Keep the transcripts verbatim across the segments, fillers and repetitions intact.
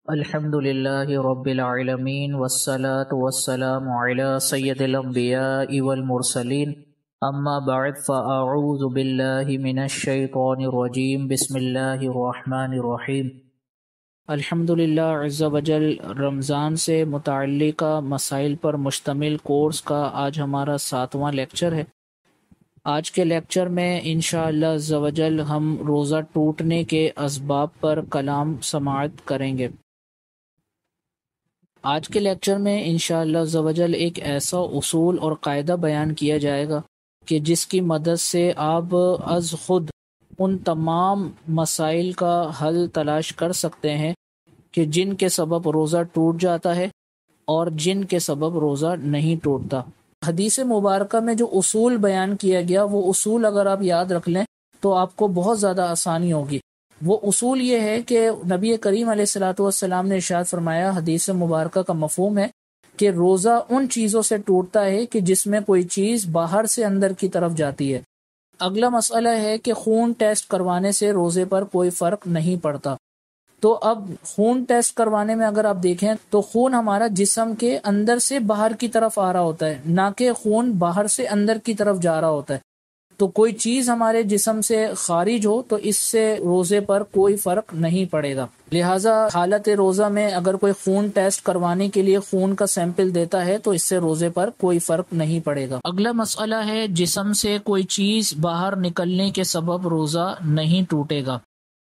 الحمد للہ رب العالمین والصلاة والسلام علی سید الانبیاء والمرسلین اما بعد فاعوذ باللہ من الشیطان الرجیم بسم اللہ الرحمن الرحیم۔ الحمد للہ عز وجل رمضان سے متعلقہ مسائل پر مشتمل کورس کا آج ہمارا ساتواں لیکچر ہے۔ آج کے لیکچر میں انشاءاللہ عز وجل ہم روزہ ٹوٹنے کے اسباب پر کلام سماعت کریں گے۔ آج کے لیکچر میں انشاءاللہ عز وجل ایک ایسا اصول اور قاعدہ بیان کیا جائے گا کہ جس کی مدد سے آپ از خود ان تمام مسائل کا حل تلاش کر سکتے ہیں کہ جن کے سبب روزہ ٹوٹ جاتا ہے اور جن کے سبب روزہ نہیں ٹوٹتا۔ حدیث مبارکہ میں جو اصول بیان کیا گیا وہ اصول اگر آپ یاد رکھ لیں تو آپ کو بہت زیادہ آسانی ہوگی۔ وہ اصول یہ ہے کہ نبی کریم علیہ الصلاۃ والسلام نے ارشاد فرمایا، حدیث مبارکہ کا مفہوم ہے کہ روزہ ان چیزوں سے ٹوٹتا ہے کہ جس میں کوئی چیز باہر سے اندر کی طرف جاتی ہے۔ اگلا مسئلہ ہے کہ خون ٹیسٹ کروانے سے روزے پر کوئی فرق نہیں پڑتا۔ تو اب خون ٹیسٹ کروانے میں اگر آپ دیکھیں تو خون ہمارا جسم کے اندر سے باہر کی طرف آ رہا ہوتا ہے، نہ کہ خون باہر سے اندر کی طرف جا رہا ہوتا ہے۔ تو کوئی چیز ہمارے جسم سے خارج ہو تو اس سے روزے پر کوئی فرق نہیں پڑے گا۔ لہٰذا حالت روزہ میں اگر کوئی خون ٹیسٹ کروانے کے لیے خون کا سیمپل دیتا ہے تو اس سے روزے پر کوئی فرق نہیں پڑے گا۔ اگلا مسئلہ ہے جسم سے کوئی چیز باہر نکلنے کے سبب روزہ نہیں ٹوٹے گا۔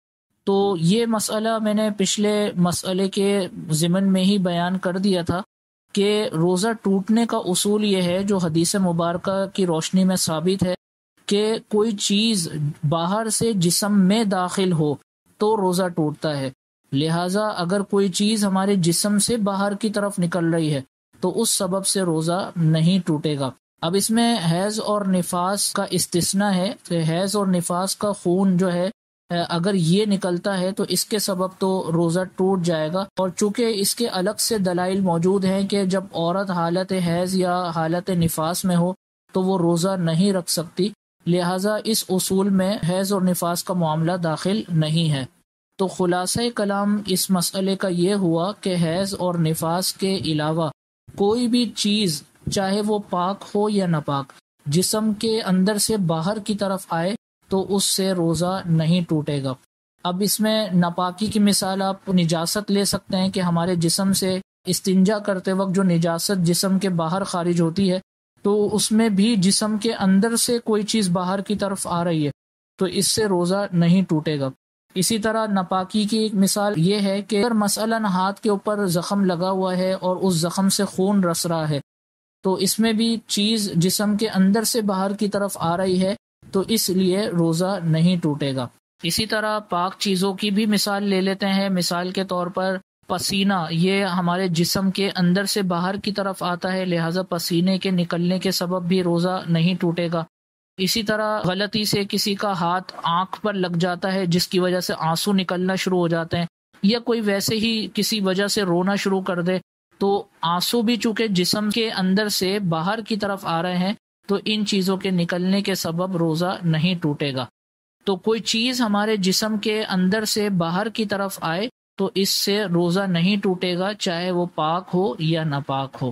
تو یہ مسئلہ میں نے پچھلے مسئلے کے ضمن میں ہی بیان کر دیا تھا کہ روزہ ٹوٹنے کا اصول یہ ہے جو حدیث مبارکہ کی روشنی میں ثابت ہے کہ کوئی چیز باہر سے جسم میں داخل ہو تو روزہ ٹوٹتا ہے۔ لہٰذا اگر کوئی چیز ہمارے جسم سے باہر کی طرف نکل رہی ہے تو اس سبب سے روزہ نہیں ٹوٹے گا۔ اب اس میں حیض اور نفاس کا استثناء ہے کہ حیض اور نفاس کا خون جو ہے اگر یہ نکلتا ہے تو اس کے سبب تو روزہ ٹوٹ جائے گا، اور چونکہ اس کے الگ سے دلائل موجود ہیں کہ جب عورت حالت حیض یا حالت نفاس میں ہو تو وہ روزہ نہیں رکھ سکتی، لہٰذا اس اصول میں حیض اور نفاس کا معاملہ داخل نہیں ہے۔ تو خلاصہ کلام اس مسئلے کا یہ ہوا کہ حیض اور نفاس کے علاوہ کوئی بھی چیز چاہے وہ پاک ہو یا ناپاک جسم کے اندر سے باہر کی طرف آئے تو اس سے روزہ نہیں ٹوٹے گا۔ اب اس میں ناپاکی کی مثال آپ نجاست لے سکتے ہیں کہ ہمارے جسم سے استنجا کرتے وقت جو نجاست جسم کے باہر خارج ہوتی ہے تو اس میں بھی جسم کے اندر سے کوئی چیز باہر کی طرف آ رہی ہے تو اس سے روزہ نہیں ٹوٹے گا۔ اسی طرح ناپاکی کی ایک مثال یہ ہے کہ اگر مثلاً ہاتھ کے اوپر زخم لگا ہوا ہے اور اس زخم سے خون رس رہا ہے تو اس میں بھی چیز جسم کے اندر سے باہر کی طرف آ رہی ہے تو اس لیے روزہ نہیں ٹوٹے گا۔ اسی طرح پاک چیزوں کی بھی مثال لے لیتے ہیں۔ مثال کے طور پر پسینہ، یہ ہمارے جسم کے اندر سے باہر کی طرف آتا ہے، لہٰذا پسینے کے نکلنے کے سبب بھی روزہ نہیں ٹوٹے گا۔ اسی طرح غلطی سے کسی کا ہاتھ آنکھ پر لگ جاتا ہے جس کی وجہ سے آنسو نکلنا شروع ہو جاتے ہیں، یا کوئی ویسے ہی کسی وجہ سے رونا شروع کر دے تو آنسو بھی چونکہ جسم کے اندر سے باہر کی طرف آ رہے ہیں تو ان چیزوں کے نکلنے کے سبب روزہ نہیں ٹوٹے گا۔ تو کوئی چیز ہمارے جسم کے اندر سے باہر کی طرف آئے تو اس سے روزہ نہیں ٹوٹے گا، چاہے وہ پاک ہو یا ناپاک ہو۔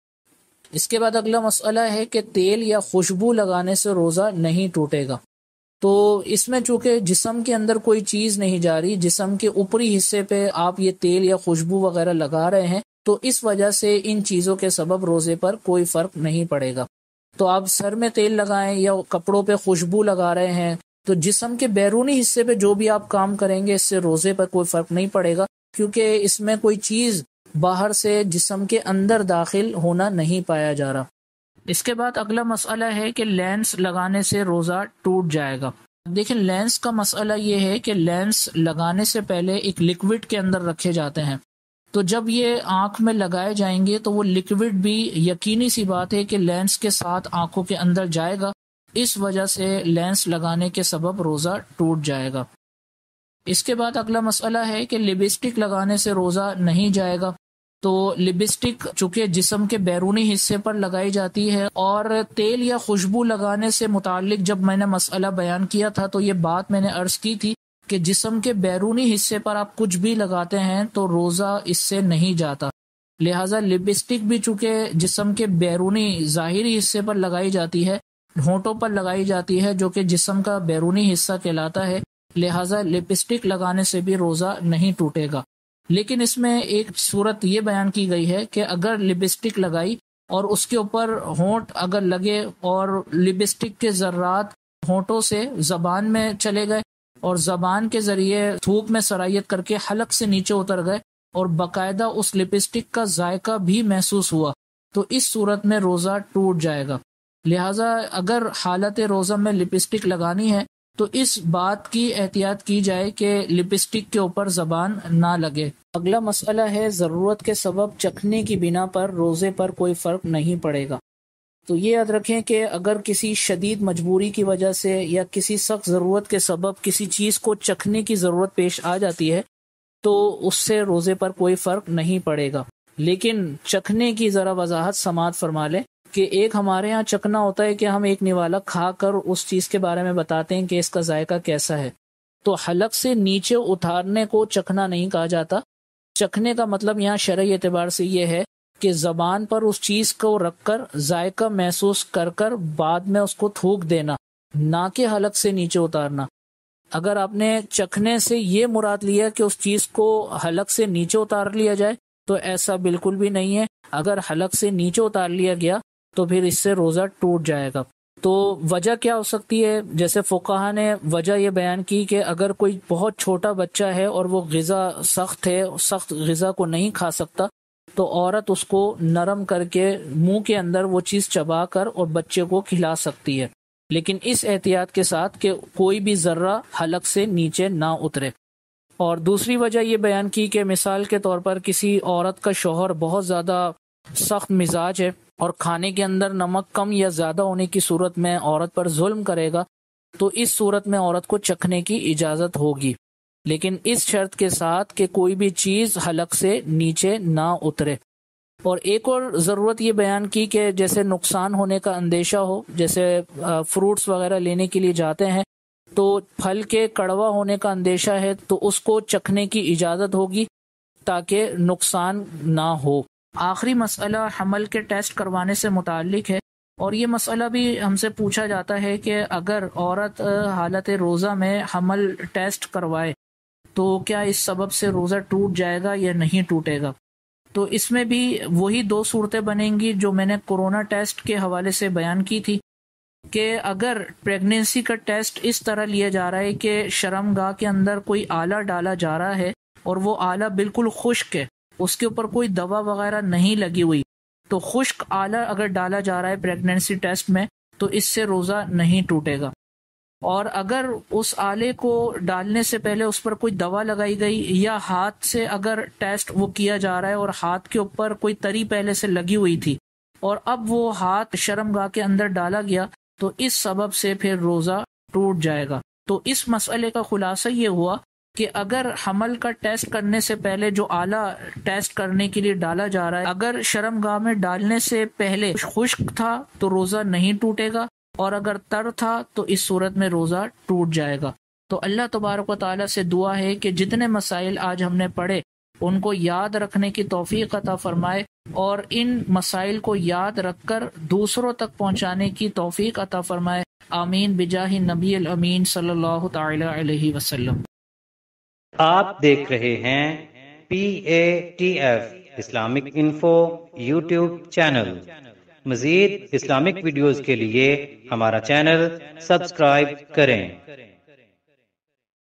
اس کے بعد اگلا مسئلہ ہے کہ تیل یا خوشبو لگانے سے روزہ نہیں ٹوٹے گا۔ تو اس میں چونکہ جسم کے اندر کوئی چیز نہیں جا رہی، جسم کے اوپری حصے پہ آپ یہ تیل یا خوشبو وغیرہ لگا رہے ہیں تو اس وجہ سے ان چیزوں کے سبب روزے پر کوئی فرق نہیں پڑے گا۔ تو آپ سر میں تیل لگائیں یا کپڑوں پہ خوشبو لگا رہے ہیں تو جسم کے بیرونی حصے پہ جو بھی آپ کام کریں گے اس سے روزے پر کوئی فرق نہیں پڑے گا، کیونکہ اس میں کوئی چیز باہر سے جسم کے اندر داخل ہونا نہیں پایا جا رہا۔ اس کے بعد اگلا مسئلہ ہے کہ لینس لگانے سے روزہ ٹوٹ جائے گا۔ دیکھیں لینس کا مسئلہ یہ ہے کہ لینس لگانے سے پہلے ایک لیکوڈ کے اندر رکھے جاتے ہیں، تو جب یہ آنکھ میں لگائے جائیں گے تو وہ لیکوڈ بھی یقینی سی بات ہے کہ لینس کے ساتھ آنکھوں کے اندر جائے گا، اس وجہ سے لینس لگانے کے سبب روزہ ٹوٹ جائے گا۔ اس کے بعد اگلا مسئلہ ہے کہ لپسٹک لگانے سے روزہ نہیں جائے گا۔ تو لپسٹک چونکہ جسم کے بیرونی حصے پر لگائی جاتی ہے، اور تیل یا خوشبو لگانے سے متعلق جب میں نے مسئلہ بیان کیا تھا تو یہ بات میں نے عرض کی تھی کہ جسم کے بیرونی حصے پر آپ کچھ بھی لگاتے ہیں تو روزہ اس سے نہیں جاتا، لہٰذا لپسٹک بھی چونکہ جسم کے بیرونی ظاہری حصے پر لگائی جاتی ہے، ہونٹوں پر لگائی جاتی ہے جو کہ جسم کا بیرونی حصہ کہلاتا ہے، لہٰذا لپسٹک لگانے سے بھی روزہ نہیں ٹوٹے گا۔ لیکن اس میں ایک صورت یہ بیان کی گئی ہے کہ اگر لپسٹک لگائی اور اس کے اوپر ہونٹ اگر لگے اور لپسٹک کے ذرات ہونٹوں سے زبان میں چلے گئے اور زبان کے ذریعے تھوک میں سرایت کر کے حلق سے نیچے اتر گئے اور باقاعدہ اس لپسٹک کا ذائقہ بھی محسوس ہوا، تو اس صورت میں روزہ ٹوٹ جائے گا۔ لہٰذا اگر حالت روزہ میں لپسٹک لگانی ہے تو اس بات کی احتیاط کی جائے کہ لپسٹک کے اوپر زبان نہ لگے۔ اگلا مسئلہ ہے ضرورت کے سبب چکھنے کی بنا پر روزے پر کوئی فرق نہیں پڑے گا۔ تو یہ یاد رکھیں کہ اگر کسی شدید مجبوری کی وجہ سے یا کسی سخت ضرورت کے سبب کسی چیز کو چکھنے کی ضرورت پیش آ جاتی ہے تو اس سے روزے پر کوئی فرق نہیں پڑے گا۔ لیکن چکھنے کی ذرا وضاحت سماعت فرما لیں کہ ایک ہمارے ہاں چکھنا ہوتا ہے کہ ہم ایک نوالا کھا کر اس چیز کے بارے میں بتاتے ہیں کہ اس کا ذائقہ کیسا ہے، تو حلق سے نیچے اتارنے کو چکھنا نہیں کہا جاتا۔ چکھنے کا مطلب یہاں شرعی اعتبار سے یہ ہے کہ زبان پر اس چیز کو رکھ کر ذائقہ محسوس کر کر بعد میں اس کو تھوک دینا، نہ کہ حلق سے نیچے اتارنا۔ اگر آپ نے چکھنے سے یہ مراد لیا کہ اس چیز کو حلق سے نیچے اتار لیا جائے تو ایسا بالکل بھی نہیں ہے۔ اگر حلق سے نیچے اتار لیا گیا تو پھر اس سے روزہ ٹوٹ جائے گا۔ تو وجہ کیا ہو سکتی ہے؟ جیسے فقہا نے وجہ یہ بیان کی کہ اگر کوئی بہت چھوٹا بچہ ہے اور وہ غذا سخت ہے، سخت غذا کو نہیں کھا سکتا، تو عورت اس کو نرم کر کے منہ کے اندر وہ چیز چبا کر اور بچے کو کھلا سکتی ہے، لیکن اس احتیاط کے ساتھ کہ کوئی بھی ذرہ حلق سے نیچے نہ اترے۔ اور دوسری وجہ یہ بیان کی کہ مثال کے طور پر کسی عورت کا شوہر بہت زیادہ سخت مزاج ہے اور کھانے کے اندر نمک کم یا زیادہ ہونے کی صورت میں عورت پر ظلم کرے گا، تو اس صورت میں عورت کو چکھنے کی اجازت ہوگی، لیکن اس شرط کے ساتھ کہ کوئی بھی چیز حلق سے نیچے نہ اترے۔ اور ایک اور ضرورت یہ بیان کی کہ جیسے نقصان ہونے کا اندیشہ ہو، جیسے فروٹس وغیرہ لینے کے لیے جاتے ہیں تو پھل کے کڑوا ہونے کا اندیشہ ہے تو اس کو چکھنے کی اجازت ہوگی تاکہ نقصان نہ ہو۔ آخری مسئلہ حمل کے ٹیسٹ کروانے سے متعلق ہے، اور یہ مسئلہ بھی ہم سے پوچھا جاتا ہے کہ اگر عورت حالت روزہ میں حمل ٹیسٹ کروائے تو کیا اس سبب سے روزہ ٹوٹ جائے گا یا نہیں ٹوٹے گا؟ تو اس میں بھی وہی دو صورتیں بنیں گی جو میں نے کورونا ٹیسٹ کے حوالے سے بیان کی تھی، کہ اگر پریگنینسی کا ٹیسٹ اس طرح لیا جا رہا ہے کہ شرمگاہ کے اندر کوئی آلہ ڈالا جا رہا ہے اور وہ آلہ بالکل خشک ہے، اس کے اوپر کوئی دوا وغیرہ نہیں لگی ہوئی، تو خشک آلہ اگر ڈالا جا رہا ہے پریگنینسی ٹیسٹ میں تو اس سے روزہ نہیں ٹوٹے گا۔ اور اگر اس آلے کو ڈالنے سے پہلے اس پر کوئی دوا لگائی گئی یا ہاتھ سے اگر ٹیسٹ وہ کیا جا رہا ہے اور ہاتھ کے اوپر کوئی تری پہلے سے لگی ہوئی تھی اور اب وہ ہاتھ شرمگاہ کے اندر ڈالا گیا تو اس سبب سے پھر روزہ ٹوٹ جائے گا۔ تو اس مسئلے کا خلاصہ یہ ہوا کہ اگر حمل کا ٹیسٹ کرنے سے پہلے جو آلہ ٹیسٹ کرنے کے لیے ڈالا جا رہا ہے اگر شرمگاہ میں ڈالنے سے پہلے خشک تھا تو روزہ نہیں ٹوٹے گا، اور اگر تر تھا تو اس صورت میں روزہ ٹوٹ جائے گا۔ تو اللہ تبارک و تعالیٰ سے دعا ہے کہ جتنے مسائل آج ہم نے پڑھے ان کو یاد رکھنے کی توفیق عطا فرمائے اور ان مسائل کو یاد رکھ کر دوسروں تک پہنچانے کی توفیق عطا فرمائے۔ آمین بجاہ نبی الامین صلی اللہ تعالی علیہ وسلم۔ آپ دیکھ رہے ہیں P A T F Islamic info YouTube channel. مزید اسلامک ویڈیوز کے لیے ہمارا چینل سبسکرائب کریں۔